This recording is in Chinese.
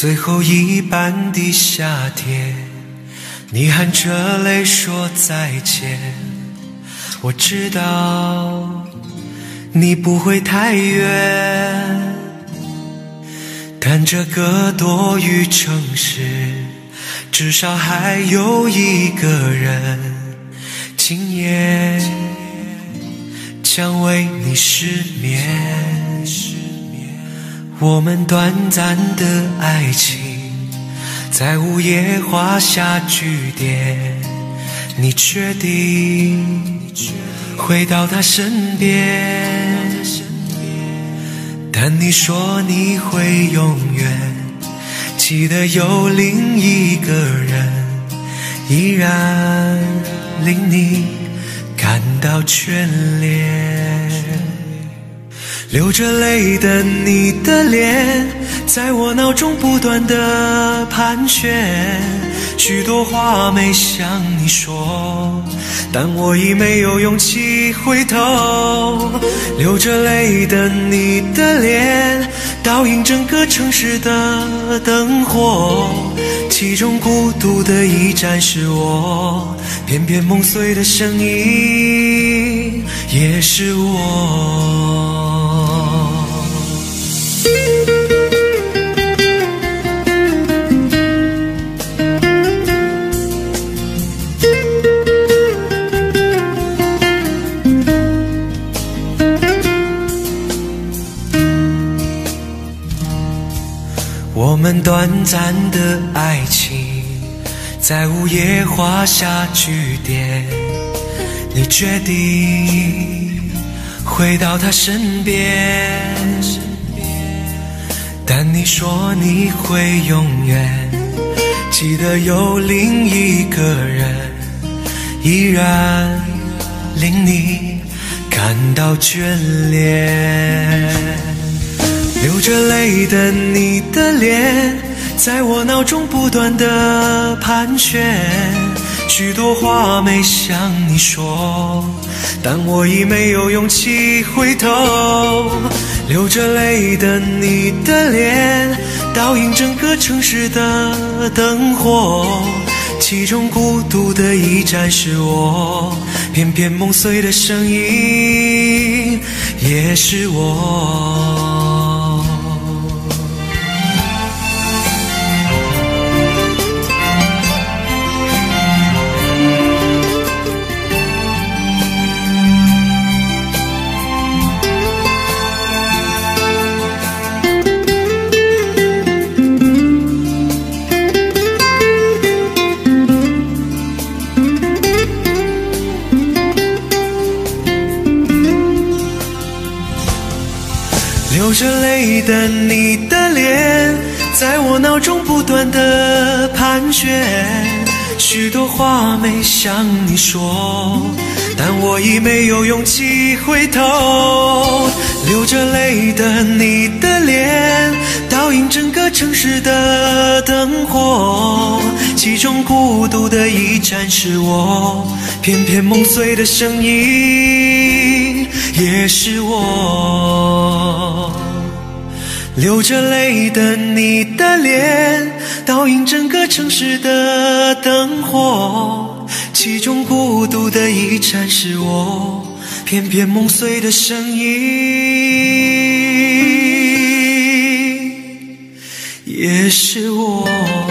最后一班的夏天，你含着泪说再见。我知道你不会太远，但这个多雨城市至少还有一个人，今夜将为你失眠。我们短暂的爱情在午夜画下句点，你确定回到他身边？但你说你会永远记得有另一个人，依然令你感到眷恋。流着泪的你的脸在我脑中不断地盘旋，许多话没向你说，但我已没有勇气回头。流着泪的你的脸倒映整个城市的灯火，其中孤独的一站是我，偏偏梦碎的声音也是我。我们短暂的爱情在午夜画下句点，你决定回到他身边，但你说你会永远记得有另一个人，依然令你感到眷恋。流着泪的你的脸在我脑中不断地盘旋，许多话没向你说，但我已没有勇气回头。流着泪的你的脸倒映整个城市的灯火，其中孤独的一站是我，偏偏梦碎的声音也是我。流着泪的你的脸在我脑中不断地盘旋，许多话没向你说，但我已没有勇气回头。流着泪的你的脸倒映整个城市的灯火，其中孤独的一站是我，偏偏梦碎的声音也是我。流着泪的你的脸倒映整个城市的灯火，其中孤独的一站是我，偏偏梦碎的声音也是我。